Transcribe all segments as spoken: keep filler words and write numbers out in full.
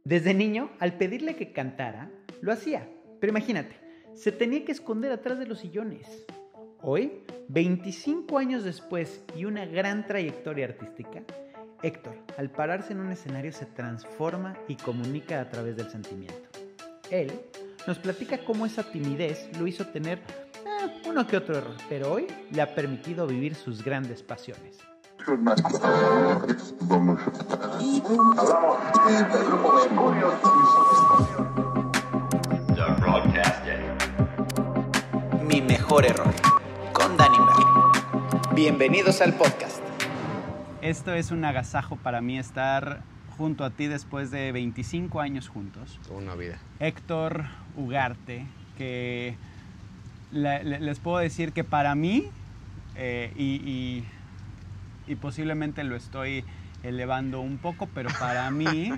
Desde niño, al pedirle que cantara, lo hacía. Pero imagínate, se tenía que esconder atrás de los sillones. Hoy, veinticinco años después y una gran trayectoria artística, Héctor, al pararse en un escenario, se transforma y comunica a través del sentimiento. Él nos platica cómo esa timidez lo hizo tener eh, uno que otro error, pero hoy le ha permitido vivir sus grandes pasiones. Mi mejor error, con Dani Merlo. Bienvenidos al podcast. Esto es un agasajo para mí estar junto a ti después de veinticinco años juntos. Toda una vida. Héctor Ugarte, que le, le, les puedo decir que para mí, eh, y, y, y posiblemente lo estoy elevando un poco, pero para mí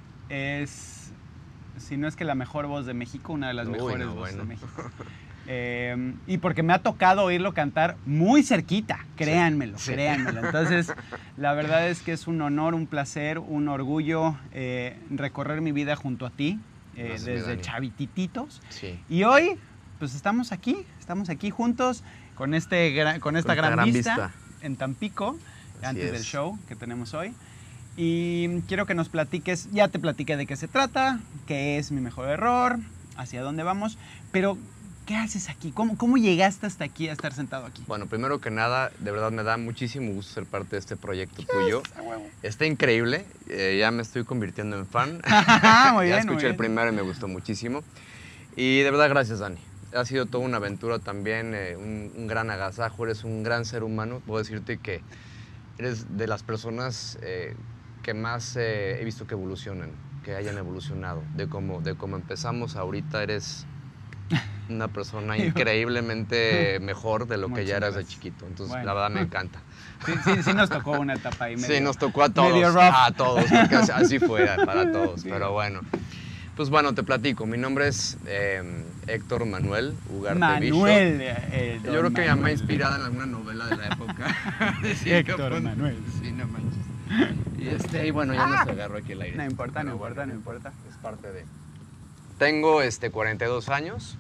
es, si no es que la mejor voz de México, una de las Uy, mejores no, voces bueno. de México. Eh, y porque me ha tocado oírlo cantar muy cerquita, créanmelo, sí, sí. créanmelo. Entonces, la verdad es que es un honor, un placer, un orgullo eh, recorrer mi vida junto a ti, eh, Gracias, desde Dani. chavitititos. Sí. Y hoy, pues estamos aquí, estamos aquí juntos con, este, gra- con esta Con esta gran, gran vista, vista. en Tampico, Así antes es. del show que tenemos hoy. Y quiero que nos platiques, ya te platiqué de qué se trata, qué es mi mejor error, hacia dónde vamos, pero ¿qué haces aquí? ¿Cómo, cómo llegaste hasta aquí a estar sentado aquí? Bueno, primero que nada, de verdad me da muchísimo gusto ser parte de este proyecto tuyo. A huevo. Está increíble, eh, ya me estoy convirtiendo en fan. Muy ya bien, muy escuché el bien. primero y me gustó muchísimo. Y de verdad, gracias, Dani. Ha sido toda una aventura también, eh, un, un gran agasajo, eres un gran ser humano. Puedo decirte que eres de las personas eh, que más eh, he visto que evolucionan, que hayan evolucionado. De cómo, de cómo empezamos ahorita, eres una persona increíblemente mejor de lo que Muchas ya eras de gracias. chiquito. Entonces, Bueno. la verdad me encanta. Sí, sí, sí nos tocó una etapa ahí medio, Sí, nos tocó a todos. medio rough. A todos, porque así, así fue para todos. Sí. Pero bueno. Pues bueno, te platico. Mi nombre es eh, Héctor Manuel Ugarte Manuel. Bishop. eh, Yo creo que mi mamá Manuel. inspirada en alguna novela de la época. Decía, Héctor pues, Manuel. Sí, no manches. Y este, y bueno, ya nos agarró aquí el aire. No importa, no Pero importa, bueno, no importa. Es parte de... Tengo este, cuarenta y dos años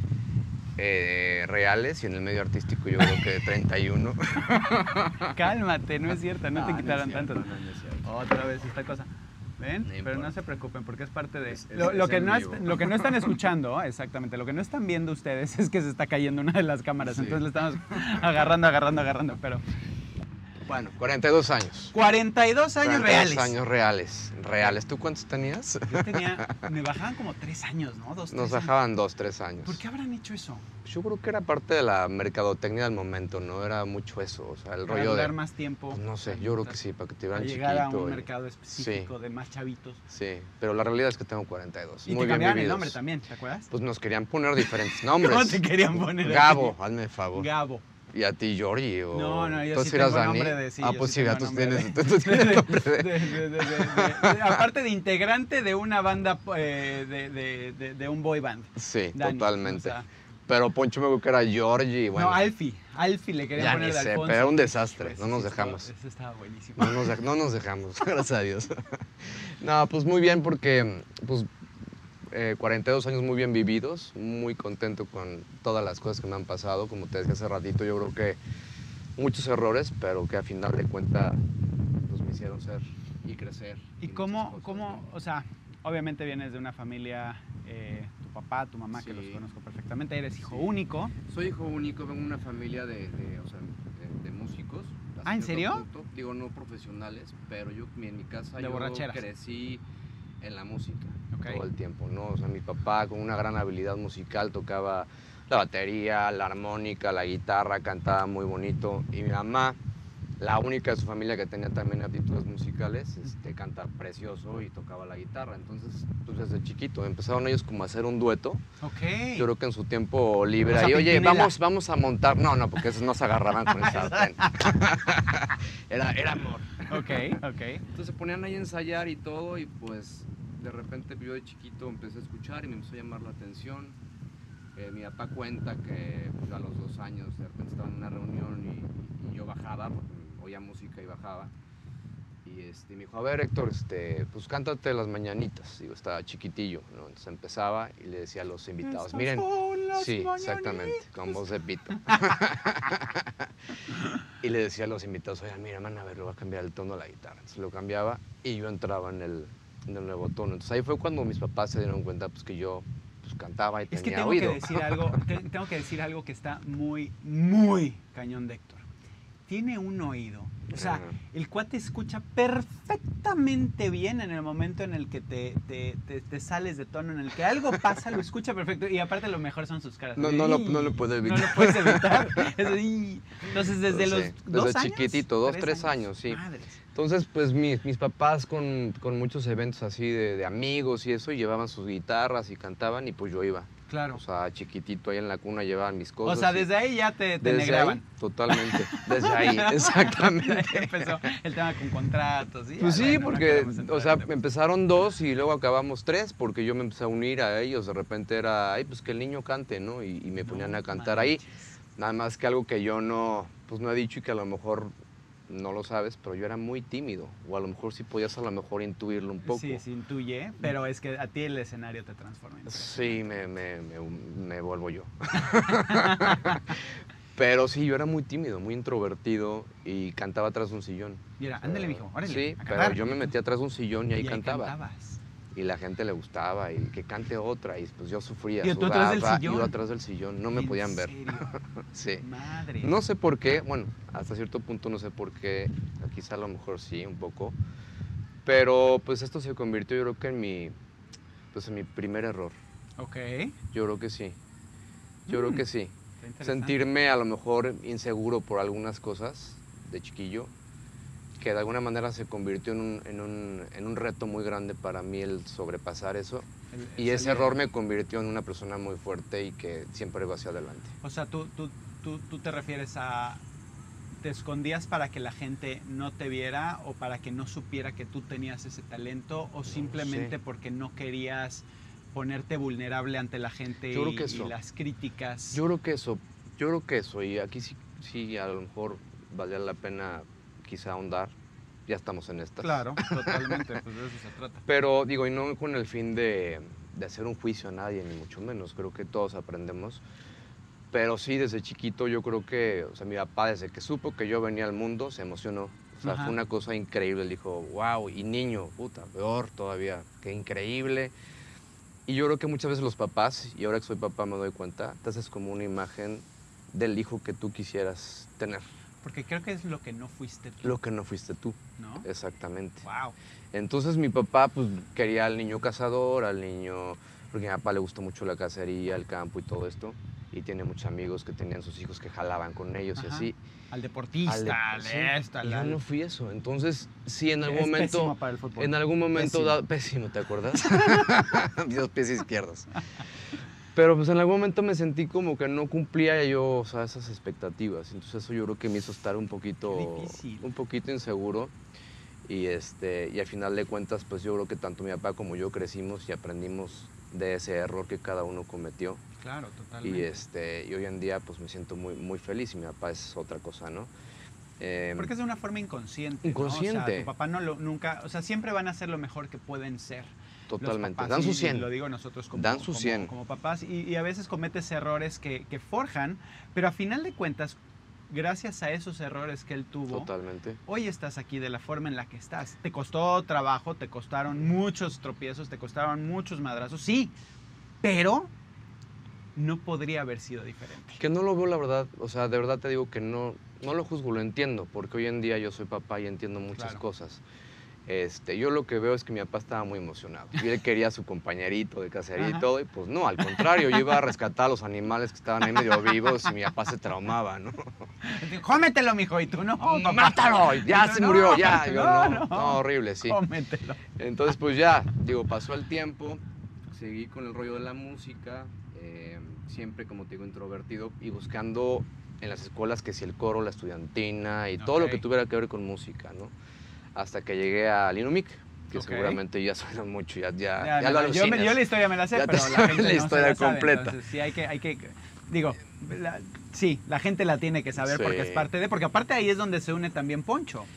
eh, reales y en el medio artístico yo creo que treinta y uno. Cálmate, no es cierto, no, No, te no es quitaron cierto, tantos. no, no es cierto. Otra vez esta cosa. ¿Ven? No Pero importa. no se preocupen porque es parte de... Es- es- lo, lo es que en no es- vivo. lo que no están escuchando, exactamente, lo que no están viendo ustedes es que se está cayendo una de las cámaras, Sí. entonces le estamos agarrando, agarrando, agarrando, pero... Bueno, cuarenta y dos años. cuarenta y dos años cuarenta y dos reales. años reales. Reales. ¿Tú cuántos tenías? Yo tenía... Me bajaban como tres años, ¿no? Dos, Nos tres bajaban dos, tres años. años. ¿Por qué habrán hecho eso? Yo creo que era parte de la mercadotecnia del momento, ¿no? Era mucho eso, o sea, el Para rollo de... durar más tiempo. Pues no sé, yo creo que sí, para que te Para vean llegar a chiquito. un y- mercado específico de más chavitos. Sí, pero la realidad es que tengo cuarenta y dos. Y muy te bien cambiaban el vividos. nombre también, ¿te acuerdas? Pues nos querían poner diferentes nombres. ¿Cómo te querían poner? Gabo, hazme el favor. Gabo. ¿Y a ti, Georgie? O... No, no, yo ¿Tú sí sí eras tengo Dani? nombre de... Sí, ah, yo pues sí sí, tengo tú nombre tienes, de- tú tienes nombre de... de- de- de- de- de- de- aparte de integrante de una banda, eh, de, de- de- de un boy band. Sí, Dani, totalmente. o sea, Pero Poncho me dijo que era Georgie y bueno... no, Alfie. Alfie le querían ya poner ni de sé, Alfonso. pero era un desastre, Pues, no sí, nos sí, dejamos. Eso estaba buenísimo. No nos, dej- no nos dejamos, gracias a Dios. No, pues muy bien porque pues, eh, cuarenta y dos años muy bien vividos, muy contento con todas las cosas que me han pasado. Como te decía hace ratito, yo creo que muchos errores, pero que a final de cuentas pues, me hicieron ser y crecer. ¿Y muchas cómo, cosas, cómo, ¿no? o sea, obviamente vienes de una familia, eh, tu papá, tu mamá, que Sí. los conozco perfectamente, eres hijo Sí. único. Soy hijo único, vengo de una familia de, de, o sea, de, de músicos. hasta Ah, ¿en cierto serio? punto. Digo, no profesionales, pero yo en mi casa De yo borracheras. crecí en la música. Ok. Todo el tiempo, ¿no? O sea, mi papá con una gran habilidad musical tocaba la batería, la armónica, la guitarra, cantaba muy bonito. Y mi mamá, la única de su familia que tenía también aptitudes musicales, este, canta precioso y tocaba la guitarra. Entonces, pues desde chiquito empezaron ellos como a hacer un dueto. Ok. Yo creo que en su tiempo libre, O sea, ahí, oye, Pimpinela. vamos, vamos a montar. No, no, porque esos no se agarraban con el sartén. era, era amor. Ok, ok. Entonces se ponían ahí a ensayar y todo, y pues de repente yo de chiquito empecé a escuchar y me empezó a llamar la atención. Eh, mi papá cuenta que pues, a los dos años de repente estaba en una reunión y, y yo bajaba, porque oía música y bajaba. Y este, me dijo, a ver, Héctor, este, pues cántate las mañanitas. Digo, estaba chiquitillo, ¿no? Entonces empezaba y le decía a los invitados, Estas miren, son las sí, mañanitas. exactamente, con voz de pito. Y le decía a los invitados, oigan, mira, man, a ver, le voy a cambiar el tono de la guitarra. Entonces lo cambiaba y yo entraba en el, en el nuevo tono. Entonces ahí fue cuando mis papás se dieron cuenta pues, que yo pues, cantaba y Es que tenía tengo oído. que decir algo, te- tengo que decir algo que está muy, muy cañón de Héctor. Tiene un oído. O sea, Ajá. el cuate escucha perfectamente bien en el momento en el que te, te, te, te sales de tono, en el que algo pasa, lo escucha perfecto. Y aparte lo mejor son sus caras. No, no lo- no lo puedo evitar. No lo puedes evitar. Es de, entonces, desde Sí, los desde dos años. chiquitito, dos, tres años, sí. Madres. Entonces, pues mis, mis papás con, con muchos eventos así de, de amigos y eso, llevaban sus guitarras y cantaban y pues yo iba. Claro. O sea, chiquitito ahí en la cuna llevaban mis O cosas. sea, y- desde ahí ya te, te desde negraban. ahí, totalmente. Desde ahí, exactamente. Empezó el tema con contratos. ¿Sí? Pues Ah, sí, bueno, no porque, queremos entrar o sea, en temas. empezaron dos y luego acabamos tres porque yo me empecé a unir a ellos. De repente era, ay, pues que el niño cante, ¿no? Y, y me ponían No a cantar ahí. manches. Nada más que algo que yo no, pues no he dicho y que a lo mejor no lo sabes, pero yo era muy tímido. O a lo mejor sí podías a lo mejor intuirlo un poco. Sí, se intuye, pero es que a ti el escenario te transforma. Sí, me, me, me, me vuelvo yo. Pero sí, yo era muy tímido, muy introvertido y cantaba atrás de un sillón. Mira, ándale, mijo, órale. Sí, a pero cantar. yo me metí atrás de un sillón y ahí Y cantaba. cantabas. Y la gente le gustaba y que cante otra. Y pues yo sufría, ¿Y tú atrás del sudaba, sillón? iba atrás del sillón, no me ¿En podían ver. serio? Sí. Madre. No sé por qué, bueno, hasta cierto punto no sé por qué, quizá a lo mejor sí, un poco. Pero pues esto se convirtió yo creo que en mi, pues en mi primer error. Ok. Yo creo que sí. Yo creo Mm. que sí. Está interesante. Sentirme a lo mejor inseguro por algunas cosas de chiquillo, que de alguna manera se convirtió en un, en un, en un reto muy grande para mí el sobrepasar eso. El- el Y ese salir- error me convirtió en una persona muy fuerte y que siempre iba hacia adelante. O sea, tú, tú, tú, tú te refieres a... ¿Te escondías para que la gente no te viera o para que no supiera que tú tenías ese talento o simplemente sé. porque no querías ponerte vulnerable ante la gente Yo creo y, que y eso. las críticas? Yo creo que eso, yo creo que eso, y aquí sí, sí a lo mejor valdría la pena quizá ahondar, ya estamos en estas. Claro, totalmente, pues de eso se trata. Pero digo, y no con el fin de, de hacer un juicio a nadie, ni mucho menos, creo que todos aprendemos. Pero sí, desde chiquito yo creo que, o sea, mi papá desde que supo que yo venía al mundo se emocionó. O sea, Ajá. fue una cosa increíble. Él dijo, wow, y niño, puta, peor todavía, qué increíble. Y yo creo que muchas veces los papás, y ahora que soy papá me doy cuenta, te haces como una imagen del hijo que tú quisieras tener, Porque creo que es lo que no fuiste tú, lo que no fuiste tú, ¿no? exactamente. Wow. Entonces mi papá pues quería al niño cazador, al niño, porque a mi papá le gustó mucho la cacería, el campo y todo esto, y tiene muchos amigos que tenían sus hijos que jalaban con ellos y Ajá. así. Al deportista, Al de- al, sí, esto, al... y yo al- no fui eso, entonces sí en algún Es momento, pésimo para el fútbol. en algún momento, Pésimo. da- pésimo, ¿te acuerdas? Dos pies izquierdos. Pero pues en algún momento me sentí como que no cumplía yo, o sea, esas expectativas. Entonces eso yo creo que me hizo estar un poquito, Qué difícil. un poquito inseguro. Y, este, y al final de cuentas, pues yo creo que tanto mi papá como yo crecimos y aprendimos de ese error que cada uno cometió. Claro, totalmente. Y, este, y hoy en día pues me siento muy, muy feliz y mi papá es otra cosa, ¿no? Eh, Porque es de una forma inconsciente. Inconsciente. ¿no? O sea, tu papá no lo, nunca, o sea, siempre van a hacer lo mejor que pueden ser. los totalmente. papás, Dan y- su y cien. Lo digo nosotros como, Dan su como- cien. como papás. Y, y a veces cometes errores que, que forjan, pero a final de cuentas, gracias a esos errores que él tuvo, Totalmente. hoy estás aquí de la forma en la que estás. Te costó trabajo, te costaron muchos tropiezos, te costaron muchos madrazos, sí, pero no podría haber sido diferente. Que no lo veo, la verdad, o sea, de verdad te digo que no, no lo juzgo, lo entiendo, porque hoy en día yo soy papá y entiendo muchas Claro. cosas. Este, yo lo que veo es que mi papá estaba muy emocionado. Y él quería a su compañerito de cacería Ajá. y todo, y pues no, al contrario, yo iba a rescatar a los animales que estaban ahí medio vivos y mi papá se traumaba, ¿no? Cómetelo, mijo, y tú no, papá. ¡Mátalo! Ya Y tú, se "No, murió, ya. Yo, no, no, no. no, horrible, sí. Cómetelo. Entonces, pues ya, digo, pasó el tiempo, seguí con el rollo de la música, eh, siempre, como te digo, introvertido y buscando en las escuelas que si el coro, la estudiantina y todo lo que Ok. tuviera que ver con música, ¿no? Hasta que llegué a Linumic, que Ok. seguramente ya suenan mucho, ya, ya, Ya, ya no, lo no, yo, me- alucinas. yo la historia me la sé, Ya te pero la sabes gente la no se historia la sabe, completa. entonces sí hay que, hay que digo, la- sí, la gente la tiene que saber porque Sí. es parte de, porque aparte ahí es donde se une también Poncho.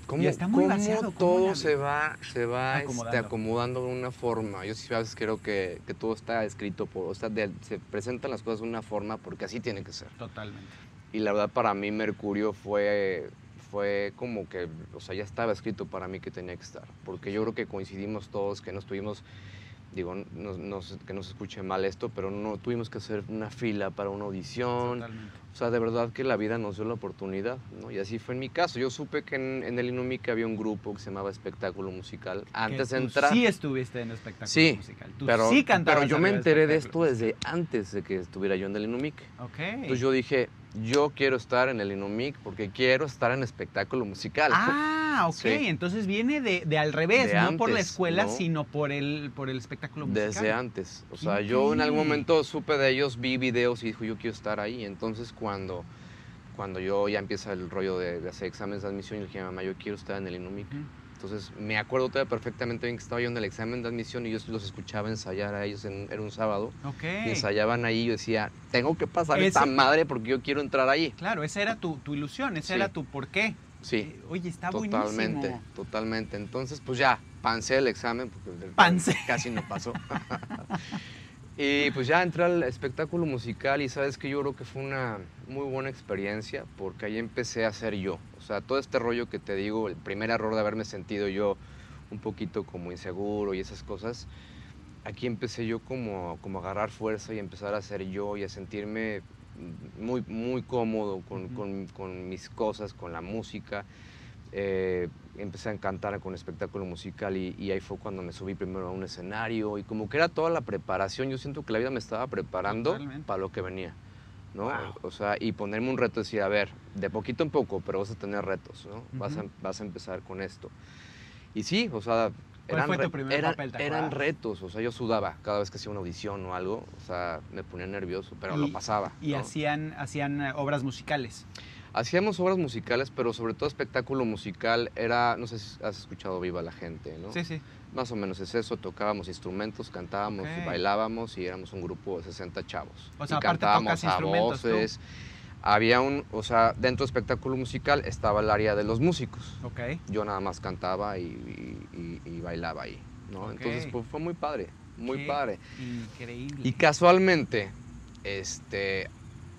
¿Cómo, Y está muy cómo vaciado, ¿cómo todo la se va, se va acomodando? este, acomodando de una forma? Yo sí a veces creo que, que todo está escrito por, o sea, de- se presentan las cosas de una forma porque así tiene que ser. Totalmente. Y la verdad para mí Mercurio fue, fue como que, o sea, ya estaba escrito para mí que tenía que estar. Porque yo creo que coincidimos todos, que no estuvimos, digo, no, no, que no se escuche mal esto, pero no tuvimos que hacer una fila para una audición. Totalmente. O sea, de verdad que la vida nos dio la oportunidad, ¿no? Y así fue en mi caso. Yo supe que en, en el Inumic había un grupo que se llamaba Espectáculo Musical antes Que de tú entrar. sí estuviste en espectáculo Sí, musical. Tú pero, sí cantabas pero yo me arriba enteré de esto espectáculo desde antes de que estuviera yo en el Inumic. musical. Ok. Entonces yo dije, yo quiero estar en el Inumic porque quiero estar en espectáculo musical. Ah, ok. Sí. Entonces viene de, de al revés, De no por la antes, escuela, ¿no? sino por el, por el espectáculo musical. Desde antes. O ¡Qué sea, yo en algún increíble! momento supe de ellos, vi videos y dijo, yo quiero estar ahí. Entonces cuando, cuando yo ya empieza el rollo de, de hacer exámenes de admisión, yo dije, mamá, yo quiero estar en el Inumic. Ujú. Entonces me acuerdo todavía perfectamente bien que estaba yo en el examen de admisión y yo los escuchaba ensayar a ellos, en, era un sábado. Ok. Y ensayaban ahí y yo decía, tengo que pasar Ese- esta madre porque yo quiero entrar ahí. Claro, esa era tu, tu ilusión, ese Sí. era tu por qué. Sí. Eh, Oye, está Totalmente, buenísimo. totalmente. Entonces, pues ya, pancé el examen, porque Pancé. casi no pasó. Y pues ya entré al espectáculo musical y sabes que yo creo que fue una muy buena experiencia porque ahí empecé a ser yo. O sea, todo este rollo que te digo, el primer error de haberme sentido yo un poquito como inseguro y esas cosas, aquí empecé yo como, como a agarrar fuerza y empezar a ser yo y a sentirme muy, muy cómodo con, Ujú. con, con mis cosas, con la música. Eh, empecé a cantar con espectáculo musical y, y ahí fue cuando me subí primero a un escenario y como que era toda la preparación, yo siento que la vida me estaba preparando Totalmente. para lo que venía, ¿no? Wow. O sea, y ponerme un reto, decir, a ver, de poquito en poco, pero vas a tener retos, ¿no? vas, a, Ujú. vas a empezar con esto. Y sí, o sea, ¿Cuál eran, fue tu re- primer eran, papel, te eran acuerdas? retos, o sea, yo sudaba cada vez que hacía una audición o algo, o sea, me ponía nervioso, pero Y- lo pasaba. Y ¿no? hacían, hacían eh, obras musicales. Hacíamos obras musicales, pero sobre todo espectáculo musical era, no sé si has escuchado Viva la Gente, ¿no? Sí, sí. Más o menos es eso, tocábamos instrumentos, cantábamos, Ok. bailábamos y éramos un grupo de sesenta chavos. O sea, y aparte cantábamos tocas a instrumentos tú. voces. Había un, o sea, dentro del espectáculo musical estaba el área de los músicos. Ok. Yo nada más cantaba y, y- y- y bailaba ahí, ¿no? Ok. Entonces pues, fue muy padre, muy Qué padre. Increíble. Y casualmente, este,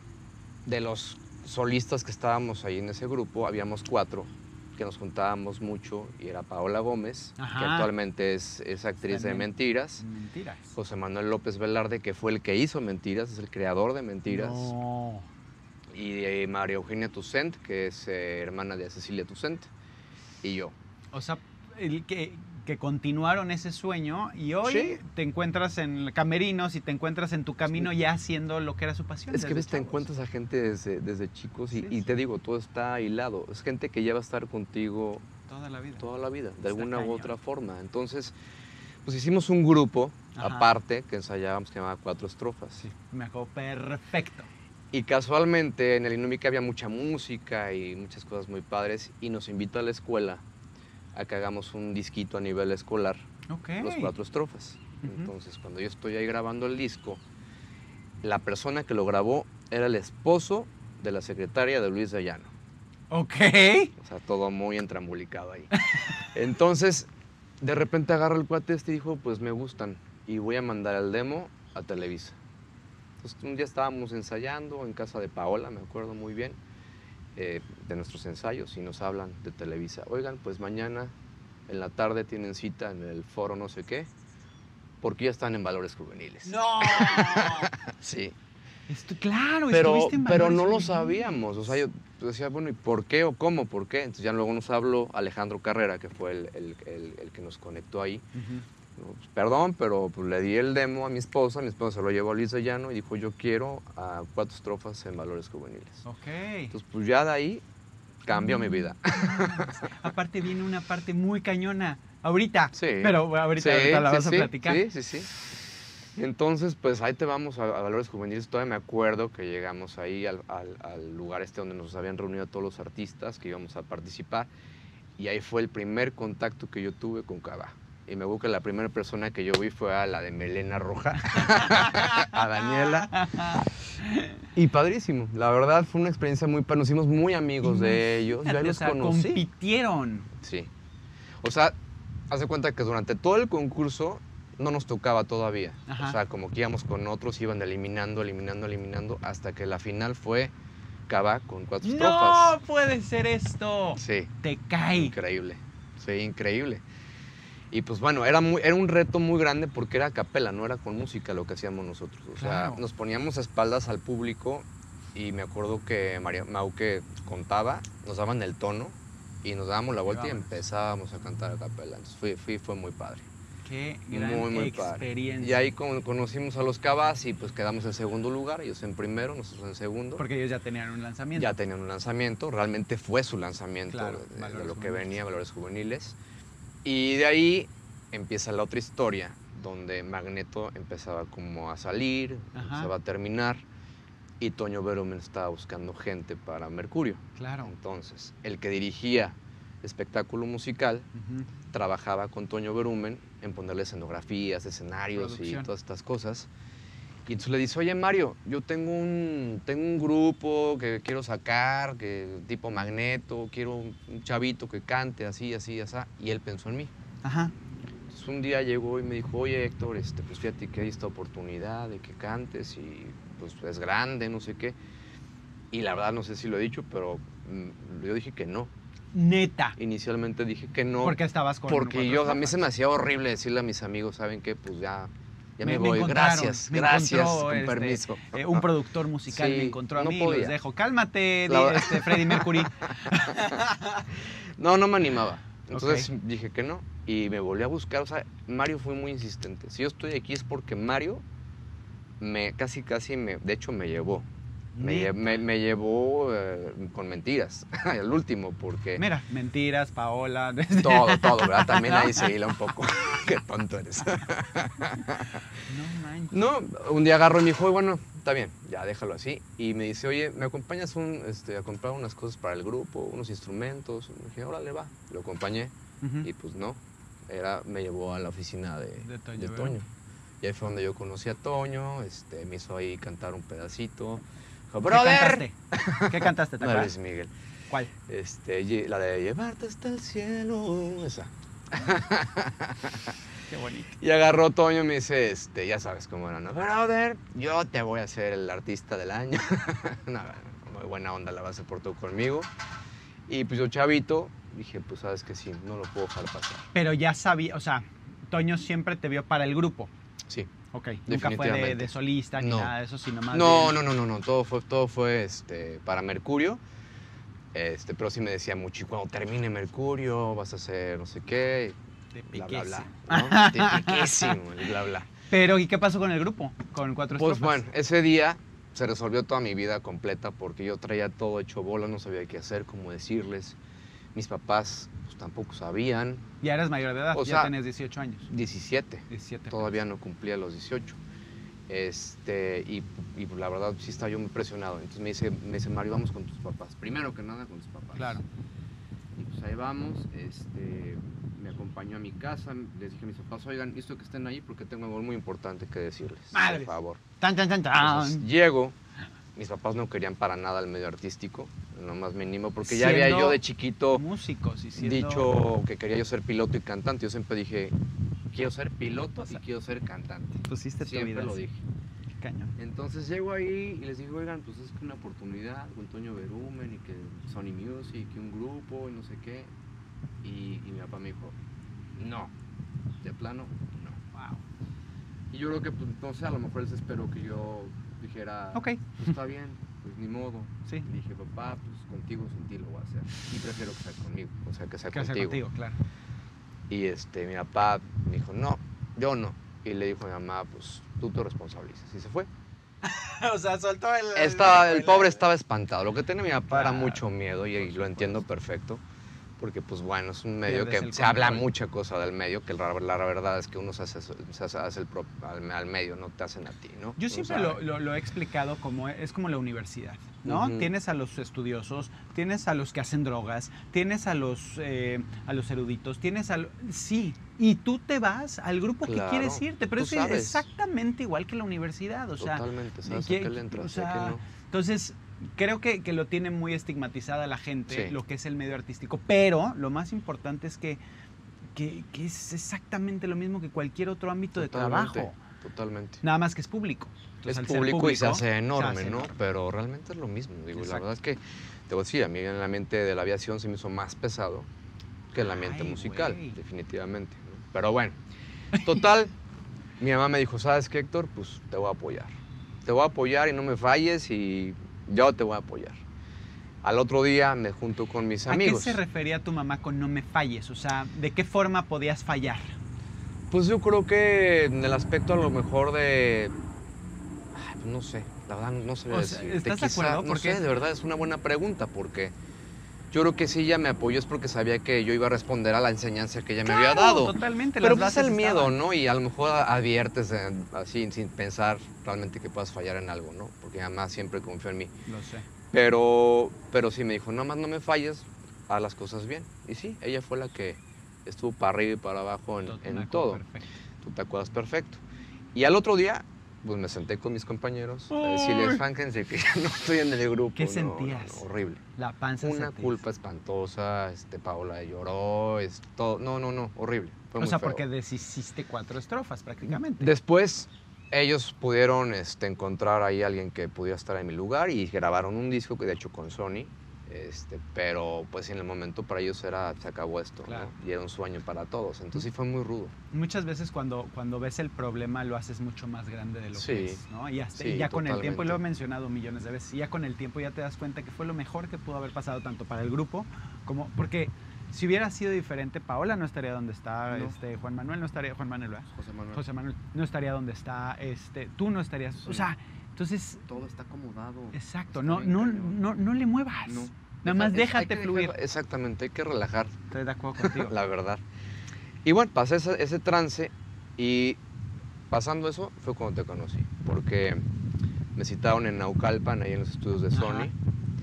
de los solistas que estábamos ahí en ese grupo, habíamos cuatro que nos juntábamos mucho y era Paola Gómez, que Ajá. actualmente es, es actriz Está de en- Mentiras, Mentiras. José Manuel López Velarde, que fue el que hizo Mentiras, es el creador de Mentiras, No. y eh, María Eugenia Toussaint, que es eh, hermana de Cecilia Toussaint, y yo. O sea, el que, que continuaron ese sueño y hoy Sí. te encuentras en camerinos y te encuentras en tu camino ya haciendo lo que era su pasión. Es que desde ves, te chavos. encuentras a gente desde, desde chicos y, Sí, y sí. te digo, todo está hilado. Es gente que ya va a estar contigo Toda la vida. toda la vida, de Está alguna u cañón. otra forma. Entonces, pues hicimos un grupo Ajá. aparte que ensayábamos que se llamaba Cuatro Estrofas. Sí, me acuerdo perfecto. Y casualmente en el Inumic había mucha música y muchas cosas muy padres y nos invita a la escuela a que hagamos un disquito a nivel escolar, Ok. los Cuatro Estrofas. Ujú. Entonces, cuando yo estoy ahí grabando el disco, la persona que lo grabó era el esposo de la secretaria de Luis de Llano. Ok. O sea, todo muy entrambulicado ahí. Entonces, de repente agarra el cuate este y dijo, pues me gustan y voy a mandar el demo a Televisa. Entonces, un día estábamos ensayando en casa de Paola, me acuerdo muy bien, eh, de nuestros ensayos y nos hablan de Televisa. Oigan, pues mañana en la tarde tienen cita en el foro no sé qué, porque ya están en Valores Juveniles. No. Sí. Esto, claro, Pero, estuviste en pero Valores no lo Juveniles. sabíamos, o sea, yo decía, bueno, ¿y por qué o cómo? ¿Por qué? Entonces ya luego nos habló Alejandro Carrera, que fue el, el- el- el que nos conectó ahí. Ujú. No, pues, perdón, pero pues, le di el demo a mi esposa, mi esposa se lo llevó a Luis de Llano y dijo, yo quiero a Cuatro Estrofas en Valores Juveniles. Ok. Entonces, pues ya de ahí cambió mi vida. Aparte viene una parte muy cañona. Ahorita. Sí. Pero ahorita, Sí, ahorita la sí, vas a sí, platicar. Sí, sí, sí. Y entonces, pues ahí te vamos a, a Valores Juveniles. Todavía me acuerdo que llegamos ahí al, al- al lugar este donde nos habían reunido todos los artistas que íbamos a participar. Y ahí fue el primer contacto que yo tuve con Cabá. Y me acuerdo que la primera persona que yo vi fue a la de Melena Roja, a Daniela. Y padrísimo. La verdad fue una experiencia muy padre. Nos hicimos muy amigos de ellos. Imagínate, Ya los o sea, conocí. compitieron. Sí. O sea, haz de cuenta que durante todo el concurso no nos tocaba todavía. Ajá. O sea, como que íbamos con otros, iban eliminando, eliminando, eliminando, hasta que la final fue Cava con cuatro estrofas. ¡No puede ser esto! Sí. Te cae. Increíble. Sí, increíble. Y pues bueno, era, muy, era un reto muy grande porque era a capela, no era con música lo que hacíamos nosotros. O Claro. sea, nos poníamos a espaldas al público y me acuerdo que María Mau que contaba, nos daban el tono y nos dábamos la vuelta y, vámonos. empezábamos a cantar a capela. Entonces fue, fue, fue muy padre. Qué gran Muy, muy padre. experiencia. Y ahí con- conocimos a los Cavas y pues quedamos en segundo lugar, ellos en primero, nosotros en segundo. Porque ellos ya tenían un lanzamiento. Ya tenían un lanzamiento, realmente fue su lanzamiento Claro, de- de, Valores lo que Juveniles. venía, Valores Juveniles. Y de ahí empieza la otra historia, donde Magneto empezaba como a salir, Ajá. empezaba a terminar, y Toño Berumen estaba buscando gente para Mercurio. Claro. Entonces, el que dirigía espectáculo musical Ujú. trabajaba con Toño Berumen en ponerle escenografías, escenarios Producción. y todas estas cosas. Y entonces le dice, oye Mario, yo tengo un, tengo un grupo que quiero sacar, que tipo Magneto, quiero un, un chavito que cante así, así, así. Y él pensó en mí. Ajá. Entonces un día llegó y me dijo, oye Héctor, este, pues fíjate que hay esta oportunidad de que cantes y pues es grande, no sé qué. Y la verdad no sé si lo he dicho, pero mm, yo dije que no. Neta. Inicialmente dije que no. Porque estabas con Porque cuatro yo, a mí estrofas. se me hacía horrible decirle a mis amigos, ¿saben qué? Pues ya, ya me, Me- me voy. encontraron, Gracias, me gracias, encontró, con este, permiso. Eh, un productor musical Sí, me encontró a no mí y podía. los dejo. Cálmate, La di- verdad. este, Freddie Mercury. No, no me animaba. Entonces Ok. dije que no y me volví a buscar. O sea, Mario fue muy insistente. Si yo estoy aquí es porque Mario me casi, casi, me, de hecho me llevó. Me, lle- Neta. me- me llevó eh, con mentiras, el último, porque Mira, mentiras, Paola. todo, todo, ¿verdad? También ahí se hila un poco. Qué tonto eres. No manches. No, un día agarro y me dijo, "Oye, bueno, está bien, ya déjalo así". Y me dice, oye, ¿me acompañas un, este, a comprar unas cosas para el grupo, unos instrumentos? Y me dije, órale, va. Lo acompañé Ujú. y pues no, era, me llevó a la oficina de, De Toño, de ¿verdad? Toño. Y ahí fue donde yo conocí a Toño, este, me hizo ahí cantar un pedacito. Dijo, ¿Qué brother. cantaste? ¿Qué cantaste? ¿Te No, acuerdas? Luis Miguel. ¿Cuál? Este, lle- la de llevarte hasta el cielo, esa. Qué bonito. Y agarró Toño y me dice, este, ya sabes cómo era, ¿no? Brother, yo te voy a hacer el artista del año. No, muy buena onda la vas a por tú conmigo. Y pues yo, chavito, dije, pues sabes que sí, no lo puedo dejar pasar. Pero ya sabía, o sea, Toño siempre te vio para el grupo. Sí. Ok, nunca fue de, Definitivamente. de solista ni No. nada de eso, sino más No, bien- no, no, no, no, todo fue, todo fue este, para Mercurio. Este, pero sí me decía mucho, y cuando termine Mercurio vas a hacer no sé qué, de bla, bla, piquísimo. bla. ¿No? Tipiquísimo, y bla, bla. Pero, ¿y qué pasó con el grupo? Con cuatro Pues estrofas. bueno, ese día se resolvió toda mi vida completa porque yo traía todo hecho bola, no sabía qué hacer, cómo decirles. Mis papás pues, tampoco sabían. Ya eras mayor de edad, O ya sea, tenías dieciocho años. diecisiete, diecisiete. todavía no cumplía los dieciocho. Este, y, y pues, la verdad sí estaba yo muy presionado. Entonces me dice, me dice, Mario, vamos con tus papás. Primero que nada con tus papás. Claro. Y pues ahí vamos, este, me acompañó a mi casa, les dije a mis papás, oigan, esto que estén ahí porque tengo algo muy importante que decirles, Madres. por favor. Tan, tan, tan, tan. Entonces, llego, mis papás no querían para nada el medio artístico, en lo más mínimo, porque ya había Siendo yo de chiquito músicos y siendo... dicho que quería yo ser piloto y cantante. Yo siempre dije, quiero ser piloto y quiero ser cantante. Pusiste tu Siempre vida lo así. dije. Qué cañón. Entonces llego ahí y les digo, oigan, pues es que una oportunidad con Toño Berumen y que Sony Music y un grupo y no sé qué. Y, y mi papá me dijo, no, de plano, no. Wow. Y yo creo que, pues, no sé, a lo mejor él se esperó que yo dijera, Ok. pues está bien, pues ni modo. Sí. Y dije, papá, pues contigo sin ti lo voy a hacer. Y prefiero que sea conmigo. o sea, que sea ¿Qué hacer contigo. contigo? Claro. Y este, mi papá me dijo, no, yo no. Y le dijo a mi mamá, pues tú te responsabilizas. Y se fue. O sea, soltó el... Estaba, el pobre estaba espantado. Lo que tenía mi papá era Claro, mucho miedo y, por y lo entiendo perfecto. porque pues bueno, es un medio Pierdes que el se habla control. mucha cosa del medio, que la, la verdad es que uno se hace, se hace, hace el pro, al, al medio, no te hacen a ti, ¿no? Yo O siempre sea, lo, lo- lo he explicado como es como la universidad, ¿no? Ujú. Tienes a los estudiosos, tienes a los que hacen drogas, tienes a los eh, a los eruditos, tienes a lo- sí, y tú te vas al grupo Claro, que quieres irte, pero tú es sabes. exactamente igual que la universidad, o sea, Totalmente, sabes a que- qué le entras, o a sea, qué no. entonces creo que, que lo tiene muy estigmatizada la gente, Sí. lo que es el medio artístico, pero lo más importante es que, que, que es exactamente lo mismo que cualquier otro ámbito de Totalmente, trabajo. Totalmente. Nada más que es público. Entonces, Es al ser público, y se hace enorme, se hace ¿no? enorme. Pero realmente es lo mismo. Digo, la Exacto. verdad es que, te voy a decir, a mí en la mente de la aviación se me hizo más pesado que el ambiente Ay, musical, güey. definitivamente, ¿no? Pero bueno, total, mi mamá me dijo, ¿sabes qué, Héctor? Pues te voy a apoyar. Te voy a apoyar y no me falles y yo te voy a apoyar. Al otro día me junto con mis ¿A amigos. qué se refería tu mamá con no me falles? O sea, ¿de qué forma podías fallar? Pues yo creo que en el aspecto a lo mejor de... Ay, pues no sé, la verdad no sé O sea, decirte. ¿estás de Quizá, acuerdo? No Porque- sé, de verdad es una buena pregunta porque yo creo que si ella me apoyó es porque sabía que yo iba a responder a la enseñanza que ella me había Claro, dado. totalmente. Pero las pues es el bases miedo, estaban. ¿no? Y a lo mejor adviertes eh, así sin pensar realmente que puedas fallar en algo, ¿no? Porque mi mamá siempre confió en mí. Lo sé. Pero, pero sí me dijo, no más no me falles, haz las cosas bien. Y sí, ella fue la que estuvo para arriba y para abajo en, Tot- en me acuerdo todo. perfecto. Tú te acuerdas perfecto. Y al otro día, pues me senté con mis compañeros a decirles, Uy. fíjense que ya no estoy en el grupo. ¿Qué No, sentías? no, no, horrible. La panza se Una te culpa hizo. espantosa, este, Paola lloró, es todo. No, no, no, horrible. Fue O muy sea, feo. porque deshiciste cuatro estrofas prácticamente. Después ellos pudieron este, encontrar ahí a alguien que pudiera estar en mi lugar y grabaron un disco que de hecho con Sony, este, pero pues en el momento para ellos era, se acabó esto, Claro. ¿no? Y era un sueño para todos, entonces sí fue muy rudo. Muchas veces cuando, cuando ves el problema lo haces mucho más grande de lo Sí. que es, ¿no? Y, hasta- Sí, y ya con el tiempo, y lo he totalmente. mencionado millones de veces, y ya con el tiempo ya te das cuenta que fue lo mejor que pudo haber pasado tanto para el grupo como... Porque si hubiera sido diferente, Paola no estaría donde está, No. este, Juan Manuel no estaría, Juan Manuel, ¿verdad? José Manuel. José Manuel no estaría donde está, este, tú no estarías, o Sí. sea, entonces, Todo está acomodado. exacto, Está no, bien no, cañón. no, no le muevas, No. nada más Deja- hay déjate que fluir. dejarlo- exactamente, hay que relajar, Estoy de acuerdo contigo. la verdad. Y bueno, pasé ese, ese trance y pasando eso fue cuando te conocí, porque me citaron en Naucalpan, ahí en los estudios de Ajá. Sony.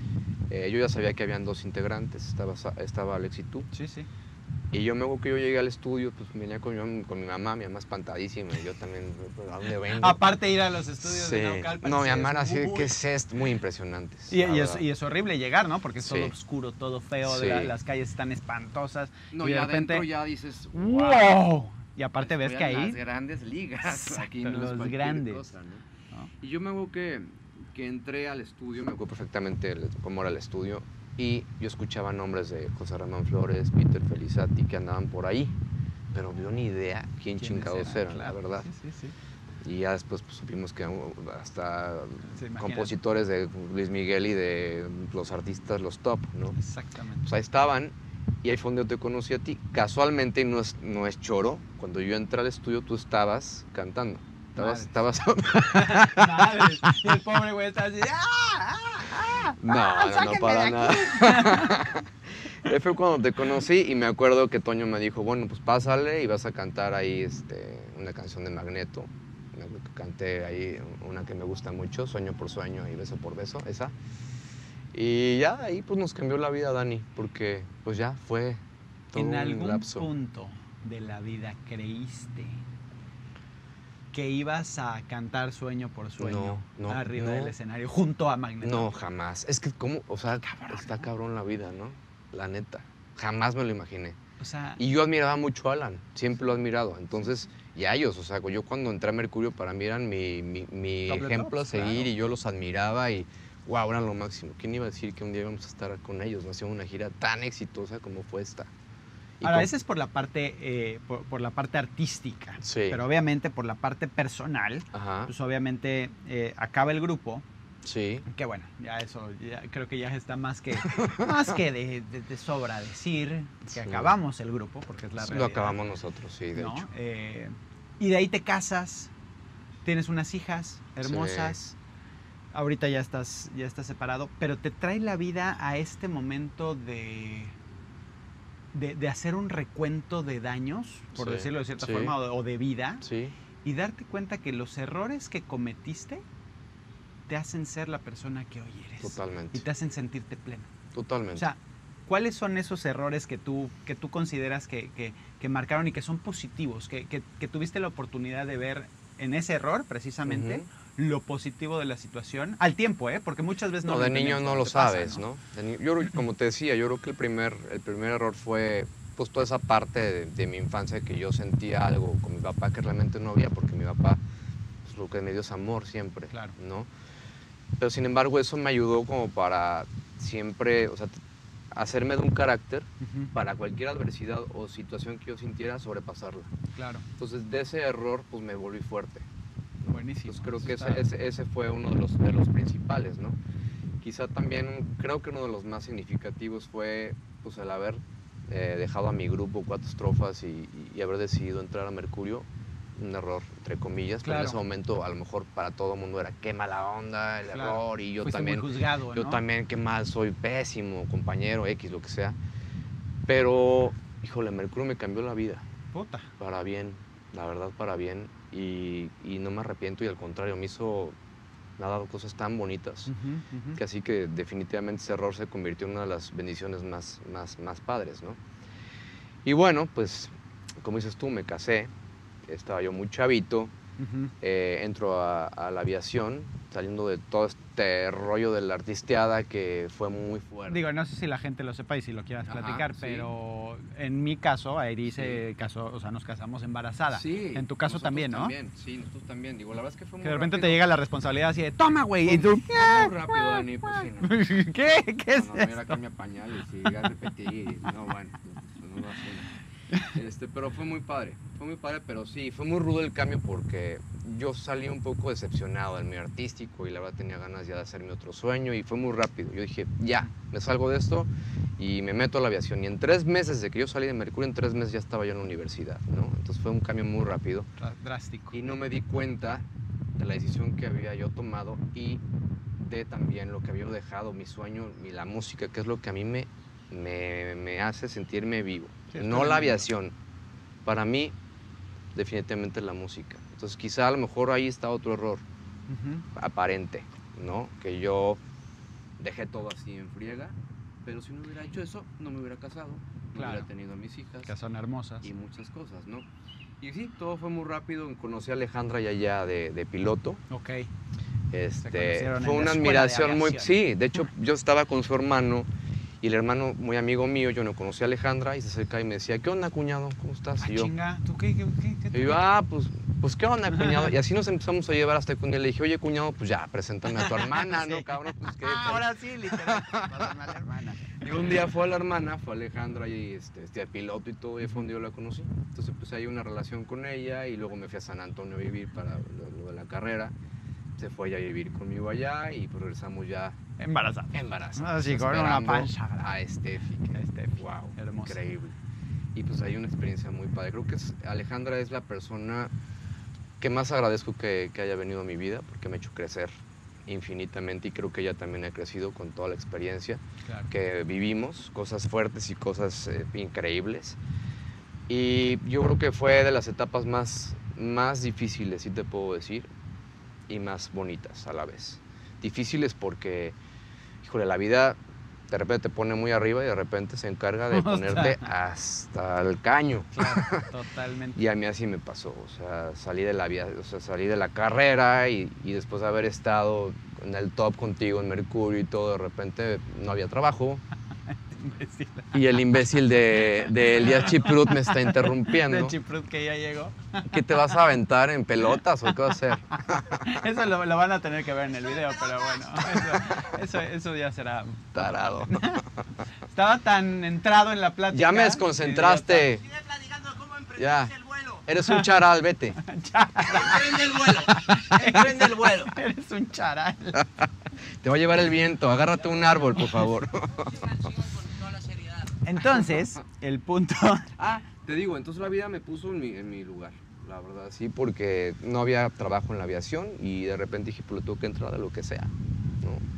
Eh, yo ya sabía que habían dos integrantes, estaba, Sa- estaba Alex y tú. Sí, sí. Y yo me acuerdo que yo llegué al estudio, pues venía con, mi- con mi mamá, mi mamá espantadísima, y yo también, ¿a dónde vengo? Aparte de ir a los estudios Sí. de Naucalpan. No, mi sí, mamá es era así, de, muy- ¿qué es esto? Muy impresionantes. Y, la y es, verdad. y es horrible llegar, ¿no? Porque es todo Sí. oscuro, todo feo, Sí. la- las calles están espantosas. No, y y de adentro repente, ya dices, ¡wow! Y aparte ves estoy que en ahí... las grandes ligas. Exacto, Aquí no los es cualquier grandes. cosa, ¿no? ¿no? Y yo me acuerdo que, que entré al estudio, Me acuerdo perfectamente el- cómo era el estudio, y yo escuchaba nombres de José Ramón Flores, Peter Felizati, que andaban por ahí, pero yo ni idea quién ¿Quiénes chingados eran? eran, la Claro. verdad. Sí, sí, sí. Y ya después pues, supimos que uh, hasta Sí, imagínate. compositores de Luis Miguel y de los artistas, los top, ¿no? Exactamente. Pues ahí estaban, y ahí fue donde yo te conocí a ti. Casualmente, y no es, no es choro, cuando yo entré al estudio tú estabas cantando. Estabas, Madres. estabas... Madre, y el pobre güey está así, ¡ah! ¡ah! No, no, no, para nada. Ahí fue cuando te conocí y me acuerdo que Toño me dijo, bueno, pues pásale y vas a cantar ahí este, una canción de Magneto. Me acuerdo que canté ahí una que me gusta mucho, Sueño por Sueño y Beso por Beso, esa. Y ya ahí pues nos cambió la vida, Dani, porque pues ya fue todo En un algún lapso. punto de la vida creíste que ibas a cantar sueño por sueño No, no, arriba no. del escenario junto a Magneto. No, jamás. Es que, ¿cómo? O sea, está cabrón la vida, ¿no? La neta. Jamás me lo imaginé. O sea, Y yo admiraba mucho a Alan, siempre lo he admirado. Entonces, y a ellos, o sea, yo cuando entré a Mercurio para mí eran mi, mi, mi Top de ejemplo a tops, seguir claro. y yo los admiraba y wow, eran lo máximo. ¿Quién iba a decir que un día íbamos a estar con ellos? No hacían una gira tan exitosa como fue esta. Y ahora, con- ese es por la parte, eh, por, por la parte artística. Sí. Pero obviamente por la parte personal, Ajá, pues obviamente eh, acaba el grupo. sí. Que bueno, ya eso, ya, creo que ya está más que, más que de, de- de sobra decir que Sí. acabamos el grupo, porque es la Lo realidad. acabamos nosotros, sí, de ¿no? hecho. Eh, y de ahí te casas, tienes unas hijas hermosas, ahorita ya estás, ya estás separado, pero te trae la vida a este momento de, de, de hacer un recuento de daños, por Sí, decirlo de cierta sí. forma, o, o de vida, Sí, y darte cuenta que los errores que cometiste te hacen ser la persona que hoy eres. totalmente. Y te hacen sentirte pleno. Totalmente. O sea, ¿cuáles son esos errores que tú, que tú consideras que, que, que marcaron y que son positivos? Que, que, que tuviste la oportunidad de ver en ese error, precisamente, Ujú. lo positivo de la situación al tiempo, ¿eh? Porque muchas veces no, No, lo de niño entendemos no cuando lo te pasa, sabes, ¿no? De ni- Yo, creo- como te decía, yo creo que el primer, el primer error fue pues toda esa parte de, de mi infancia que yo sentía algo con mi papá que realmente no había, porque mi papá pues, lo que me dio es amor siempre, Claro. ¿no? Pero sin embargo eso me ayudó como para siempre, o sea, t- hacerme de un carácter Ujú. para cualquier adversidad o situación que yo sintiera, sobrepasarla. Claro. Entonces de ese error pues me volví fuerte. ¿no? Buenísimo. Entonces creo Eso que está- ese, ese, ese fue uno de los, de los principales, ¿no? Quizá también creo que uno de los más significativos fue pues el haber eh, dejado a mi grupo Cuatro Estrofas y, y haber decidido entrar a Mercurio. Un error, entre comillas, pero en Claro. ese momento a lo mejor para todo el mundo era qué mala onda, el Claro. error, y yo Fuiste también, muy juzgado, yo ¿no? también qué mal, soy pésimo, compañero, X, lo que sea. Pero, híjole, Mercurio me cambió la vida, Puta. para bien, la verdad para bien, y, y no me arrepiento y al contrario, me hizo, me ha dado cosas tan bonitas. Ujú, ujú. Que así que definitivamente ese error se convirtió en una de las bendiciones más, más, más padres, ¿no? Y bueno, pues, como dices tú, me casé, estaba yo muy chavito, Ujú. eh, entro a, a la aviación, saliendo de todo este rollo de la artisteada que fue muy fuerte. Digo, no sé si la gente lo sepa y si lo quieras Ajá, platicar, sí. pero en mi caso, Airi se Sí. casó, o sea, nos casamos embarazada. Sí. En tu caso nosotros también, ¿no? También, sí, nosotros también. Digo, la verdad es que fue muy Que de repente te rápido. llega la responsabilidad así de, toma, güey, y Fue tú, muy rápido, Dani, pues sí, no. ¿qué? ¿Qué es No, no, era esto? cambia pañales y ya repetí. y No, bueno, pues, no lo hace. Este, pero fue muy padre, fue muy padre, pero sí, Fue muy rudo el cambio porque yo salí un poco decepcionado del medio artístico y la verdad tenía ganas ya de hacer mi otro sueño y fue muy rápido. Yo dije, ya, me salgo de esto y me meto a la aviación. Y en tres meses de que yo salí de Mercurio, en tres meses ya estaba yo en la universidad, ¿no? Entonces fue un cambio muy rápido Dra- Drástico. y no me di cuenta de la decisión que había yo tomado y de también lo que había dejado, mi sueño y la música, que es lo que a mí me, me, me hace sentirme vivo. Sí, estoy No de la acuerdo. aviación. Para mí, definitivamente la música. Entonces quizá a lo mejor ahí está otro error Ujú. aparente, ¿no? Que yo dejé todo así en friega, pero si no hubiera hecho eso, no me hubiera casado, no Claro. hubiera tenido a mis hijas Que son hermosas. y muchas cosas, ¿no? Y sí, todo fue muy rápido. Conocí a Alejandra ya allá de, de piloto. Ok. Este, conocieron en fue la una escuela de admiración muy... aviación. Sí, de hecho yo estaba con su hermano y el hermano muy amigo mío, yo no conocía a Alejandra y se acerca y me decía, ¿qué onda, cuñado? ¿Cómo estás? Ah, Y yo, chinga. ¿Tú qué? ¿Qué? ¿Qué? ¿Qué? y yo, ah, pues, pues, ¿qué onda, cuñado? Y así nos empezamos a llevar hasta que un día le dije, oye, cuñado, pues ya, preséntame a tu hermana, ¿no, Sí. cabrón? Pues, ¿qué? Ah, ahora sí, literal. Pásame a la hermana. Y un día fue a la hermana, fue Alejandra y este, este de piloto y todo, y fue donde yo la conocí. Entonces, pues ahí una relación con ella y luego me fui a San Antonio a vivir para lo, lo de la carrera. Se fue ella a vivir conmigo allá y pues regresamos ya Embarazada. embarazados. Así, con una esperando panza grande. a Steffi. que- A Steffi, Wow, hermosa. increíble. Y pues hay una experiencia muy padre. Creo que es- Alejandra es la persona que más agradezco que, que haya venido a mi vida porque me ha hecho crecer infinitamente y creo que ella también ha crecido con toda la experiencia Claro. que vivimos, cosas fuertes y cosas eh, increíbles. Y yo creo que fue de las etapas más, más difíciles, sí te puedo decir, y más bonitas a la vez. Difíciles porque, híjole, la vida de repente te pone muy arriba y de repente se encarga de ponerte hasta el caño. Claro, totalmente. Y a mí así me pasó, o sea, salí de la, via- o sea, salí de la carrera y, y después de haber estado en el top contigo en Mercurio y todo, de repente no había trabajo Imbécil. y el imbécil de, de Elías Chiprut me está interrumpiendo. De Chiprut que ya llegó. ¿Qué te vas a aventar en pelotas o qué vas a hacer? Eso lo, lo van a tener que ver en el video, pero bueno, eso, eso, eso ya será. Tarado. Estaba tan entrado en la plática. Ya me desconcentraste. Sigue platicando cómo emprendiste Ya. el vuelo. Eres un charal, vete. Emprende el vuelo. Emprende el vuelo. Eres un charal. Te va a llevar el viento. Agárrate un árbol, por favor. Sigan, sigan con toda la seriedad. Entonces, el punto. Ah, te digo, entonces la vida me puso en mi, en mi lugar. La verdad, sí, porque no había trabajo en la aviación y de repente dije, pues le tengo que entrar a lo que sea, ¿no?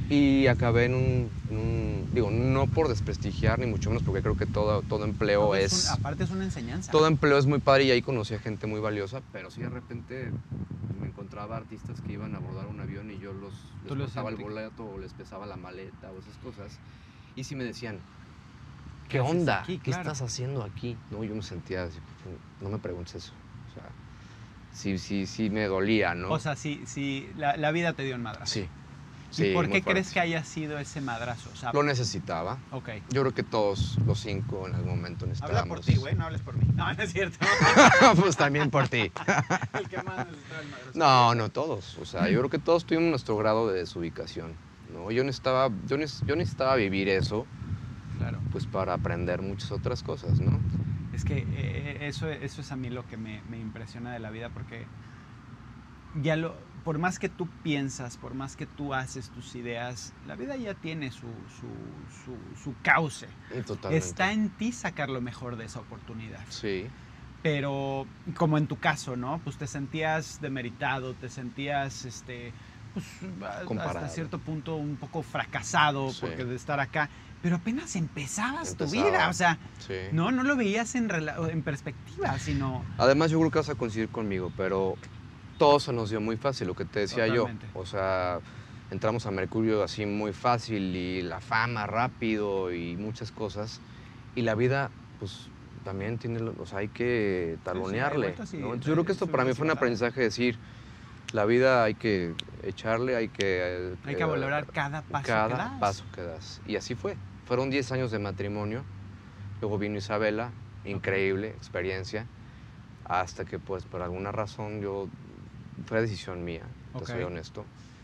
Y acabé en un, en un- digo, no por desprestigiar, ni mucho menos, porque creo que todo, todo empleo No, es... un- aparte es una enseñanza. Todo empleo es muy padre y ahí conocí a gente muy valiosa, pero sí de repente me encontraba artistas que iban a abordar un avión y yo los, les Tú los cortaba el identificas. boleto o les pesaba la maleta o esas cosas. Y sí me decían, ¿qué ¿Qué haces onda? aquí? ¿Qué Claro. estás haciendo aquí? No, yo me sentía así, no me preguntes eso. O sea, sí, sí, sí me dolía, ¿no? O sea, sí, sí, la, la vida te dio un madrazo. sí. ¿Y Sí, por muy qué crees fuerte. que haya sido ese madrazo? O sea, Lo necesitaba. ok. Yo creo que todos los cinco en algún momento necesitábamos. Habla por ti, güey, no hables por mí. No, no es cierto. Pues también por ti. El que más necesitaba el madrazo. No, no todos. O sea, yo creo que todos tuvimos nuestro grado de desubicación, ¿no? Yo necesitaba, yo, neces- yo necesitaba vivir eso, Claro. pues para aprender muchas otras cosas, ¿no? Es que eh, eso, eso es a mí lo que me, me impresiona de la vida, porque ya lo, por más que tú piensas, por más que tú haces tus ideas, la vida ya tiene su, su, su, su cauce. Y totalmente. Está en ti sacar lo mejor de esa oportunidad. Sí, Pero como en tu caso, ¿no? Pues te sentías demeritado, te sentías, este, pues, a- Comparado. hasta cierto punto un poco fracasado Sí. porque de estar acá. Pero apenas empezabas tu Empezaba. vida, o sea, sí. no, no lo veías en, rela- en perspectiva, sino... Además, yo creo que vas a coincidir conmigo, pero todo se nos dio muy fácil, lo que te decía Totalmente. yo. O sea, entramos a Mercurio así muy fácil y la fama rápido y muchas cosas. Y la vida, pues, también tiene, lo- o sea, hay que hay talonearle. vueltas y ¿no? Entonces, hay yo creo que esto para mí subidas y fue un bajadas. aprendizaje de decir, la vida hay que echarle, hay que... Hay que eh, valorar cada paso cada que das. paso que das. Y así fue. Fueron diez años de matrimonio. Luego vino Isabela, increíble experiencia. Hasta que, pues, por alguna razón yo... Fue decisión mía, te Ok. soy honesto.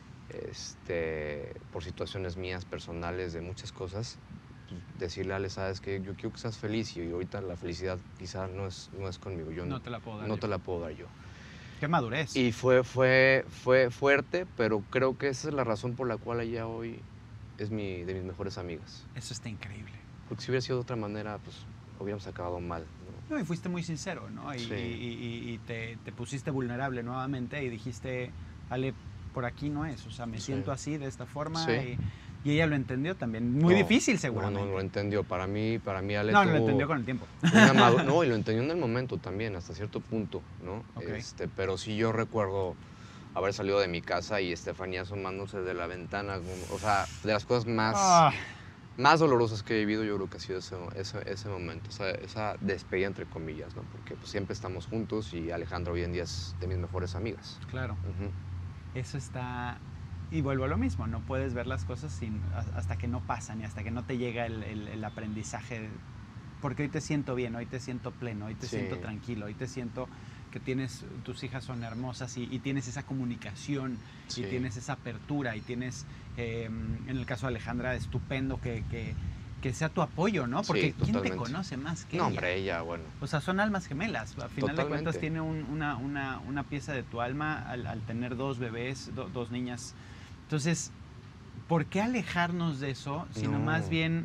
Este, por situaciones mías personales de muchas cosas. pues, Decirle a Ale, sabes que yo quiero que seas feliz y ahorita la felicidad quizá no es, no es conmigo. Yo No te la puedo dar No yo. te la puedo dar yo. Qué madurez. Y fue, fue, fue fuerte, pero creo que esa es la razón por la cual ella hoy es mi, de mis mejores amigas. Eso está increíble. Porque si hubiera sido de otra manera, pues hubiéramos acabado mal. ¿no? No, y fuiste muy sincero, ¿no? Y, Sí. y- y- y te, te pusiste vulnerable nuevamente y dijiste, Ale, por aquí no es, o sea, me Sí. siento así, de esta forma. Sí. Y, y ella lo entendió también. Muy No, difícil, No, seguramente. no, lo entendió. Para mí, para mí Ale No, lo tuvo entendió con el tiempo. una madu- No, y lo entendió en el momento también, hasta cierto punto, ¿no? Ok. Este, pero sí yo recuerdo haber salido de mi casa y Estefanía asomándose de la ventana. como- o sea, de las cosas más... Ah, más dolorosas que he vivido, yo creo que ha sido ese, ese, ese momento, esa, esa despedida entre comillas, ¿no? Porque pues, siempre estamos juntos y Alejandra hoy en día es de mis mejores amigas. claro, Ujú. eso está... Y vuelvo a lo mismo, no puedes ver las cosas sin, a- hasta que no pasan y hasta que no te llega el, el- el aprendizaje. Porque hoy te siento bien, hoy te siento pleno, hoy te Sí. siento tranquilo, hoy te siento que tienes, tus hijas son hermosas y, y tienes esa comunicación Sí. y tienes esa apertura y tienes, eh, en el caso de Alejandra, estupendo que, que, que sea tu apoyo, ¿no? Porque Sí, ¿quién te totalmente. conoce más que No, ella? hombre, ella, bueno. O sea, son almas gemelas. A final de cuentas Totalmente. tiene un- una, una, una pieza de tu alma al, al tener dos bebés, do- dos niñas. Entonces, ¿por qué alejarnos de eso? Sino No. más bien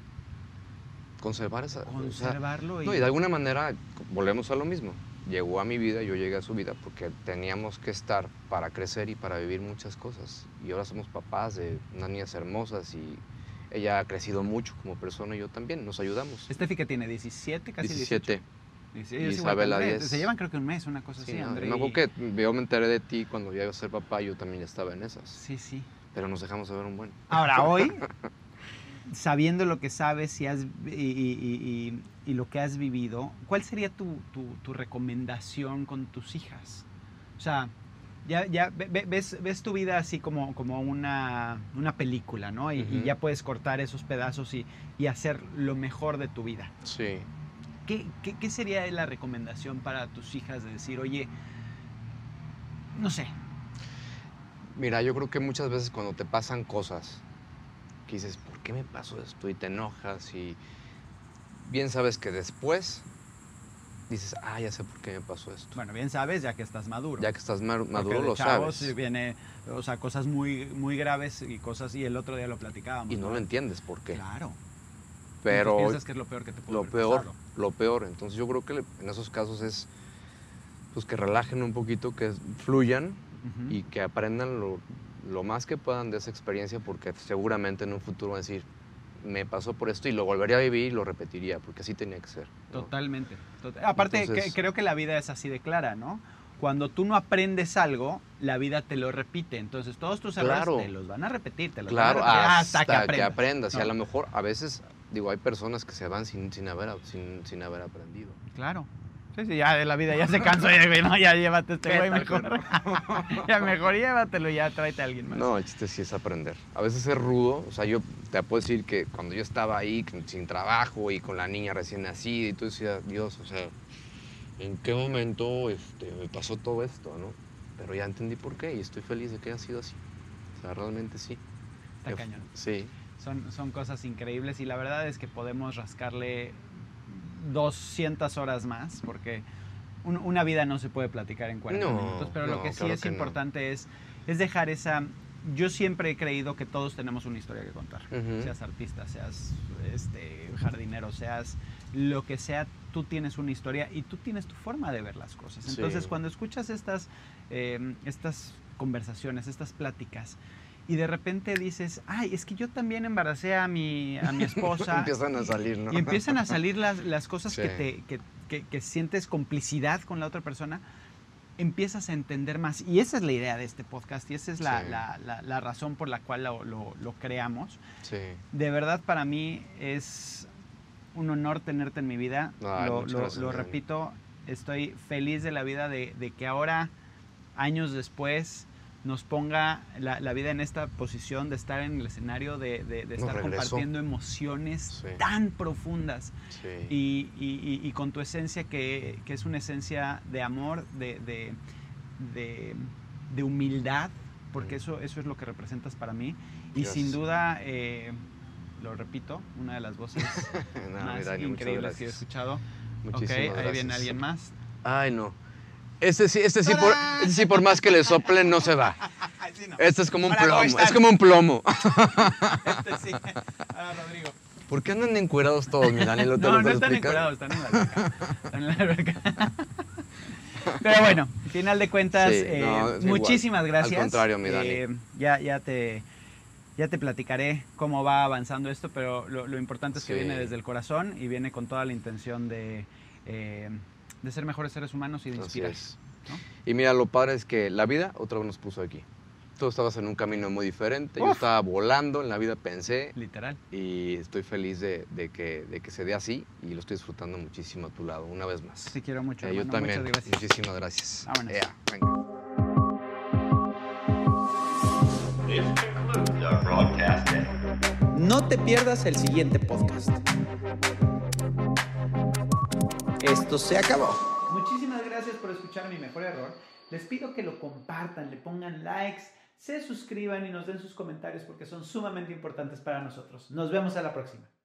Conservar esa... o sea, conservarlo y... no, y de alguna manera volvemos a lo mismo. Llegó a mi vida, yo llegué a su vida porque teníamos que estar para crecer y para vivir muchas cosas. Y ahora somos papás de unas niñas hermosas y ella ha crecido mucho como persona y yo también, nos ayudamos. Estefi que tiene diecisiete, casi diecisiete. dieciocho. Y Ellos igual que Isabela, André. diez. Se llevan creo que un mes, una cosa Sí, así, no, André. me acuerdo y- que yo me enteré de ti cuando ya iba a ser papá, yo también ya estaba en esas. Sí, sí. Pero nos dejamos de ver un buen. Ahora, hoy, sabiendo lo que sabes y, has, y, y- y- y lo que has vivido, ¿cuál sería tu, tu- tu recomendación con tus hijas? O sea, ya, ya ve- ve- ves, ves tu vida así como, como una, una película, ¿no? Y, y Ujú. ya puedes cortar esos pedazos y, y hacer lo mejor de tu vida. Sí. ¿Qué, qué, qué sería la recomendación para tus hijas de decir, oye, no sé, Mira, yo creo que muchas veces cuando te pasan cosas que dices, ¿por qué me pasó esto? Y te enojas y bien sabes que después dices, ah, ya sé por qué me pasó esto. bueno, bien sabes ya que estás maduro. Ya que estás mar- Porque maduro, de lo chavos sabes. viene, o sea, cosas muy, muy graves y cosas, y el otro día lo platicábamos. Y no lo entiendes por qué. Claro. Pero Entonces piensas que es lo peor que te puede lo haber peor, pasado. lo peor. Entonces yo creo que le- en esos casos es pues que relajen un poquito, que fluyan Ujú. y que aprendan lo, lo más que puedan de esa experiencia, porque seguramente en un futuro van a decir, me pasó por esto y lo volvería a vivir y lo repetiría, porque así tenía que ser, ¿no? Totalmente. Total. Aparte, Entonces, que, creo que la vida es así de clara, ¿no? Cuando tú no aprendes algo, la vida te lo repite. Entonces, todos tus errores Claro. te los van a repetir, te los claro, van a repetir hasta, hasta, que aprendas. que aprendas. Y a ¿no? lo mejor, a veces, digo, hay personas que se van sin, sin, haber, sin, sin haber aprendido. Claro. Sí, sí, ya de la vida ya se cansó, ya, güey, no, ya llévate este güey mejor. Ya mejor llévatelo, ya tráete a alguien más. No, el chiste sí es aprender. A veces es rudo, o sea, yo te puedo decir que cuando yo estaba ahí sin trabajo y con la niña recién nacida y tú decías, Dios, o sea, ¿en qué momento este, me pasó todo esto, no? Pero ya entendí por qué y estoy feliz de que haya sido así. O sea, realmente sí. Está cañón. Sí. Son, son cosas increíbles y la verdad es que podemos rascarle doscientas horas más, porque un, una vida no se puede platicar en cuarenta No, minutos, pero no, lo que sí claro es que no. importante es, es dejar esa... Yo siempre he creído que todos tenemos una historia que contar, Ujú. seas artista, seas este, jardinero, seas lo que sea, tú tienes una historia y tú tienes tu forma de ver las cosas. Entonces, Sí. cuando escuchas estas, eh, estas conversaciones, estas pláticas, y de repente dices, ay, es que yo también embaracé a mi, a mi esposa. Empiezan a salir, ¿no? Y empiezan a salir las, las cosas Sí. que, te, que, que, que sientes complicidad con la otra persona, empiezas a entender más. Y esa es la idea de este podcast y esa es la, Sí. la, la, la razón por la cual lo, lo, lo creamos. Sí. De verdad, para mí es un honor tenerte en mi vida. Ay, lo muchas lo- gracias, lo Dani. repito, estoy feliz de la vida de, de que ahora, años después, nos ponga la, la vida en esta posición de estar en el escenario, de, de, de Nos estar regresó. compartiendo emociones Sí. tan profundas Sí. y, y- y- y con tu esencia que, que es una esencia de amor, de, de, de- de humildad, porque Mm. eso, eso es lo que representas para mí. Y Gracias. sin duda, eh, lo repito, una de las voces No, más mi Dani, muchas increíbles que he gracias. escuchado. Muchísimas Ok, ahí gracias. viene alguien más. Ay, no. Este sí, este sí, por, este sí, por más que le soplen, no se va. Este es como un Hola, ¿cómo plomo. están? Es como un plomo. Este sí. Ah, Rodrigo. ¿Por qué andan encuerados todos, mi Dani? ¿Lo- te No, lo no puedo están explicar? encuerados, están en la alberca. Están en la alberca. Pero bueno, al final de cuentas, Sí, eh, no, es muchísimas igual. gracias. Al contrario, mi Dani. Eh, ya, ya, te, ya te platicaré cómo va avanzando esto, pero lo, lo importante es que Sí. viene desde el corazón y viene con toda la intención de, eh, de ser mejores seres humanos y de Así inspirar. es. ¿no? Y mira, lo padre es que la vida otra vez nos puso aquí. Tú estabas en un camino muy diferente, yo Uf. estaba volando, en la vida pensé Literal. y estoy feliz de, de que, de que se dé así y lo estoy disfrutando muchísimo a tu lado, una vez más. Te quiero mucho, Eh, yo hermano. también, Muchas gracias. muchísimas gracias. Vámonos. Ea, venga. This concludes our broadcast day. No te pierdas el siguiente podcast. Esto se acabó. Muchísimas gracias por escuchar Mi Mejor Error. Les pido que lo compartan, le pongan likes, se suscriban y nos den sus comentarios porque son sumamente importantes para nosotros. Nos vemos a la próxima.